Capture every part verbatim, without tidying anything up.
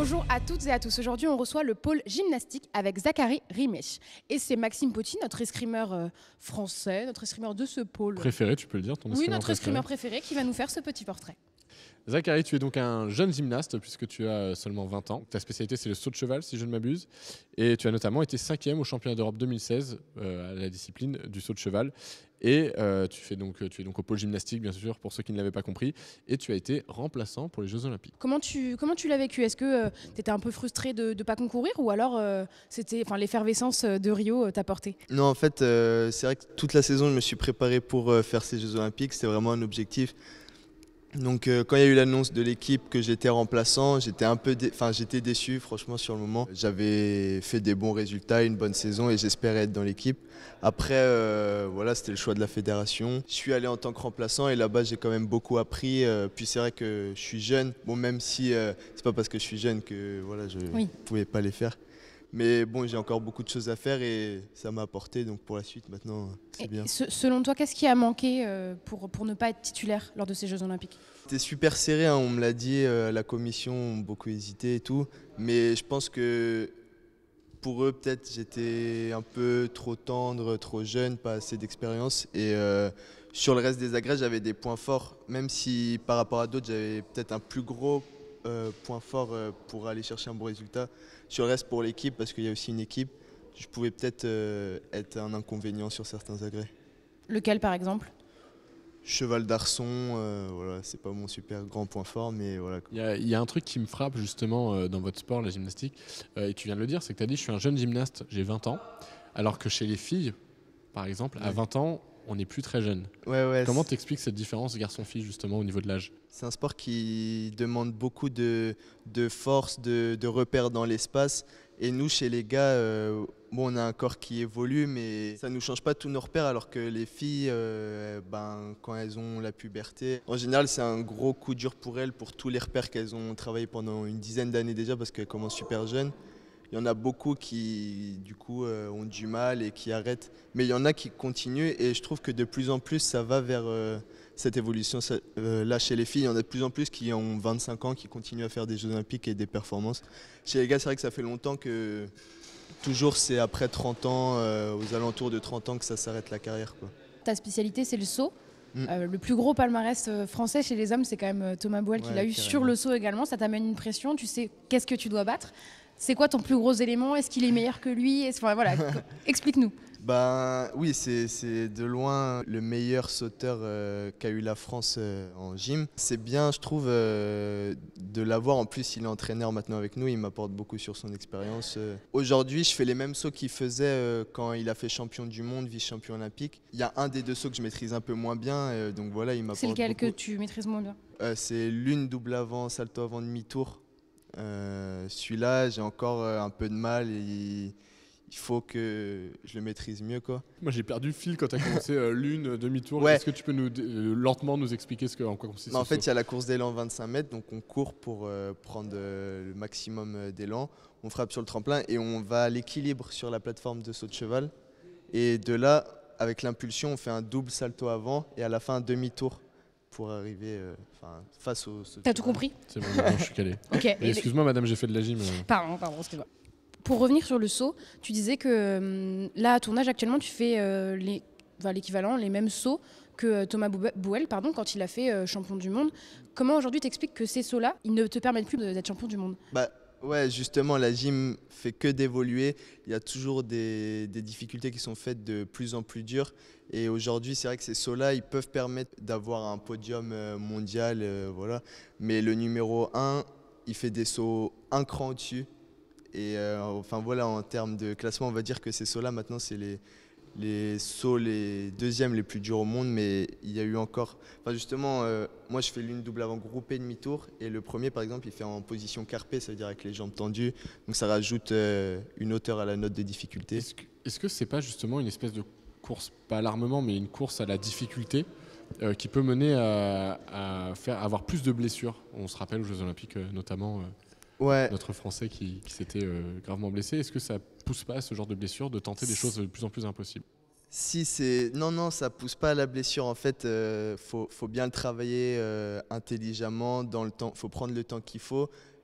Bonjour à toutes et à tous. Aujourd'hui, on reçoit le pôle gymnastique avec Zachary Rimesh. Et c'est Maxime Poty, notre escrimeur euh, français, notre escrimeur de ce pôle. Préféré, tu peux le dire, ton Oui, escrimeur notre préféré. escrimeur préféré qui va nous faire ce petit portrait. Zachary, tu es donc un jeune gymnaste puisque tu as seulement vingt ans. Ta spécialité, c'est le saut de cheval, si je ne m'abuse. Et tu as notamment été cinquième au championnat d'Europe deux mille seize euh, à la discipline du saut de cheval. Et euh, tu, fais donc, tu es donc au pôle gymnastique, bien sûr, pour ceux qui ne l'avaient pas compris. Et tu as été remplaçant pour les Jeux Olympiques. Comment tu, comment tu l'as vécu? Est-ce que euh, tu étais un peu frustré de ne pas concourir ou alors euh, c'était, enfin, l'effervescence de Rio euh, t'a porté? Non, en fait, euh, c'est vrai que toute la saison, je me suis préparé pour euh, faire ces Jeux Olympiques. C'était vraiment un objectif. Donc, euh, quand il y a eu l'annonce de l'équipe que j'étais remplaçant, j'étais un peu, dé... enfin, j'étais déçu, franchement, sur le moment. J'avais fait des bons résultats, une bonne saison, et j'espérais être dans l'équipe. Après, euh, voilà, c'était le choix de la fédération. Je suis allé en tant que remplaçant, et là-bas, j'ai quand même beaucoup appris. Euh, puis c'est vrai que je suis jeune. Bon, même si euh, c'est pas parce que je suis jeune que voilà, je ne Oui. pouvais pas les faire. Mais bon, j'ai encore beaucoup de choses à faire et ça m'a apporté. Donc pour la suite, maintenant, c'est bien. Ce, selon toi, qu'est-ce qui a manqué euh, pour, pour ne pas être titulaire lors de ces Jeux Olympiques? C'était super serré, hein, on me l'a dit, euh, la commission a beaucoup hésité et tout. Mais je pense que pour eux, peut-être, j'étais un peu trop tendre, trop jeune, pas assez d'expérience. Et euh, sur le reste des agrès, j'avais des points forts. Même si par rapport à d'autres, j'avais peut-être un plus gros euh, point fort euh, pour aller chercher un bon résultat. Sur le reste, pour l'équipe, parce qu'il y a aussi une équipe, je pouvais peut-être euh, être un inconvénient sur certains agrès. Lequel, par exemple? Cheval d'arçon, euh, voilà, c'est pas mon super grand point fort, mais voilà. Il y a, il y a un truc qui me frappe justement euh, dans votre sport, la gymnastique, euh, et tu viens de le dire, c'est que tu as dit je suis un jeune gymnaste, j'ai vingt ans, alors que chez les filles, par exemple, ouais. à vingt ans, on n'est plus très jeune. Ouais, ouais, Comment t'expliques cette différence garçon-fille justement au niveau de l'âge? C'est un sport qui demande beaucoup de, de force, de, de repères dans l'espace. Et nous, chez les gars, euh, bon, on a un corps qui évolue, mais ça ne nous change pas tous nos repères, alors que les filles, euh, ben, quand elles ont la puberté, en général, c'est un gros coup dur pour elles, pour tous les repères qu'elles ont travaillé pendant une dizaine d'années déjà, parce qu'elles commencent super jeunes. Il y en a beaucoup qui, du coup, euh, ont du mal et qui arrêtent. Mais il y en a qui continuent et je trouve que de plus en plus, ça va vers euh, cette évolution. Ça, euh, là, chez les filles, il y en a de plus en plus qui ont vingt-cinq ans, qui continuent à faire des Jeux Olympiques et des performances. Chez les gars, c'est vrai que ça fait longtemps que toujours c'est après trente ans, euh, aux alentours de trente ans, que ça s'arrête la carrière, quoi. Ta spécialité, c'est le saut. Mm. Euh, le plus gros palmarès euh, français chez les hommes, c'est quand même euh, Thomas Bouel qui Ouais, l'a eu carrément. sur le saut également. Ça t'amène une pression, tu sais qu'est-ce que tu dois battre. C'est quoi ton plus gros élément? Est-ce qu'il est meilleur que lui? Enfin, voilà, explique-nous. Ben oui, c'est, c'est de loin le meilleur sauteur euh, qu'a eu la France euh, en gym. C'est bien, je trouve, euh, de l'avoir. En plus, il est entraîneur maintenant avec nous, il m'apporte beaucoup sur son expérience. Euh. Aujourd'hui, je fais les mêmes sauts qu'il faisait euh, quand il a fait champion du monde, vice-champion olympique. Il y a un des deux sauts que je maîtrise un peu moins bien, euh, donc voilà, il m'apporte C'est lequel beaucoup. que tu maîtrises moins bien? euh, C'est l'une double avant, salto avant demi-tour. Euh, celui-là, j'ai encore euh, un peu de mal et il, il faut que je le maîtrise mieux, quoi. Moi j'ai perdu le fil quand tu as commencé euh, l'une, demi-tour. Ouais. Est-ce que tu peux nous euh, lentement nous expliquer ce que, en quoi consiste Bah, en ce fait, saut? il y a la course d'élan vingt-cinq mètres, donc on court pour euh, prendre euh, le maximum d'élan. On frappe sur le tremplin et on va à l'équilibre sur la plateforme de saut de cheval. Et de là, avec l'impulsion, on fait un double salto avant et à la fin un demi-tour pour arriver euh, face au saut de T'as cheval. tout compris? C'est bon, maintenant, je suis calé. Ok. Mais excuse-moi madame, j'ai fait de la gym. euh. Pardon, pardon, excuse-moi. Pour revenir sur le saut, tu disais que euh, là, à ton âge actuellement, tu fais euh, les, enfin, l'équivalent, les mêmes sauts que euh, Thomas Bouel, pardon, quand il a fait euh, champion du monde. Comment aujourd'hui t'expliques que ces sauts-là, ils ne te permettent plus d'être champion du monde? Bah, ouais, justement, la gym fait que d'évoluer. Il y a toujours des, des difficultés qui sont faites de plus en plus dures. Et aujourd'hui, c'est vrai que ces sauts-là, ils peuvent permettre d'avoir un podium euh, mondial, euh, voilà. Mais le numéro un, il fait des sauts un cran au-dessus. Et euh, enfin voilà, en termes de classement, on va dire que ces sauts-là, maintenant, c'est les, les sauts les deuxièmes les plus durs au monde. Mais il y a eu encore... Enfin justement, euh, moi, je fais l'une double avant groupé demi-tour. Et le premier, par exemple, il fait en position carpée, ça veut dire avec les jambes tendues. Donc ça rajoute euh, une hauteur à la note de difficulté. Est-ce que, est-ce que c'est pas justement une espèce de course, pas à l'armement, mais une course à la difficulté euh, qui peut mener à, à faire à avoir plus de blessures? On se rappelle aux Jeux Olympiques euh, notamment... Euh, Ouais. Notre Français qui, qui s'était euh, gravement blessé. Est-ce que ça pousse pas à ce genre de blessure de tenter des choses de plus en plus impossibles? Si c'est non non, ça pousse pas à la blessure. En fait, euh, faut faut bien le travailler euh, intelligemment dans le temps. Faut prendre le temps qu'il faut.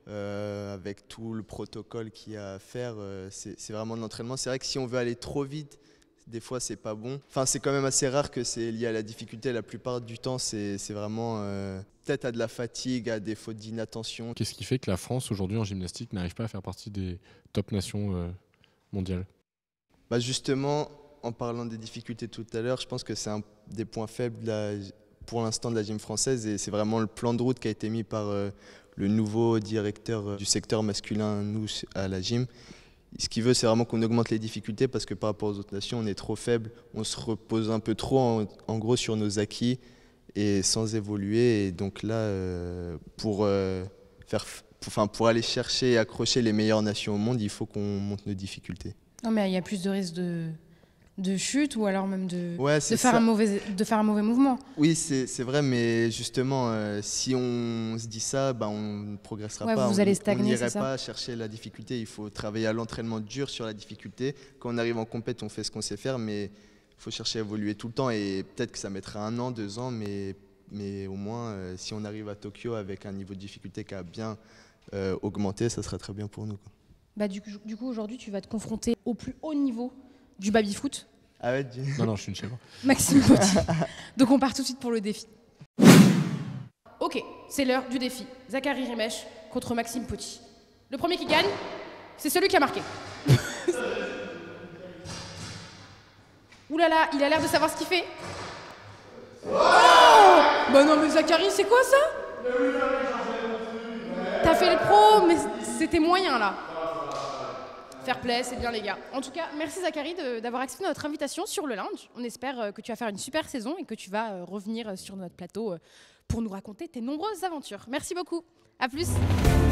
euh, avec tout le protocole qu'il y a à faire. Euh, c'est c'est vraiment de l'entraînement. C'est vrai que si on veut aller trop vite, des fois, c'est pas bon. Enfin, c'est quand même assez rare que c'est lié à la difficulté. La plupart du temps, c'est c'est vraiment euh, peut-être à de la fatigue, à des fautes d'inattention. Qu'est-ce qui fait que la France, aujourd'hui, en gymnastique, n'arrive pas à faire partie des top nations euh, mondiales? Bah justement, en parlant des difficultés tout à l'heure, je pense que c'est un des points faibles de la- pour l'instant de la gym française et c'est vraiment le plan de route qui a été mis par euh, le nouveau directeur euh, du secteur masculin, nous, à la gym. Ce qu'il veut, c'est vraiment qu'on augmente les difficultés parce que par rapport aux autres nations, on est trop faible, on se repose un peu trop en, en gros sur nos acquis et sans évoluer. Et donc là, euh, pour, euh, faire, pour, enfin, pour aller chercher et accrocher les meilleures nations au monde, il faut qu'on monte nos difficultés. Non, mais il y a plus de risques de, de chute ou alors même de, Ouais, de, c'est faire, ça. un mauvais, de faire un mauvais mouvement. Oui, c'est c'est vrai, mais justement, euh, si on se dit ça, bah, on ne progressera Ouais, pas. vous on, allez on stagner, n'irait c'est ça. pas chercher la difficulté. Il faut travailler à l'entraînement dur sur la difficulté. Quand on arrive en compète, on fait ce qu'on sait faire, mais il faut chercher à évoluer tout le temps. Et peut-être que ça mettra un an, deux ans, mais, mais au moins, euh, si on arrive à Tokyo avec un niveau de difficulté qui a bien euh, augmenté, ça sera très bien pour nous, quoi. Bah, du, coup- du coup, aujourd'hui, tu vas te confronter au plus haut niveau du baby-foot, Ah ouais, du- Non, non, je suis une chèvre. Maxime Potti. Donc on part tout de suite pour le défi. Ok, c'est l'heure du défi. Zachary Rimèche contre Maxime Potti. Le premier qui gagne, c'est celui qui a marqué. Ouh là là, il a l'air de savoir ce qu'il fait. Oh bah non mais Zachary, c'est quoi ça? T'as fait le pro, mais c'était moyen là. Fair play, c'est bien les gars. En tout cas, merci Zachary de- d'avoir accepté notre invitation sur le lounge. On espère euh, que tu vas faire une super saison et que tu vas euh, revenir euh, sur notre plateau euh, pour nous raconter tes nombreuses aventures. Merci beaucoup. À plus.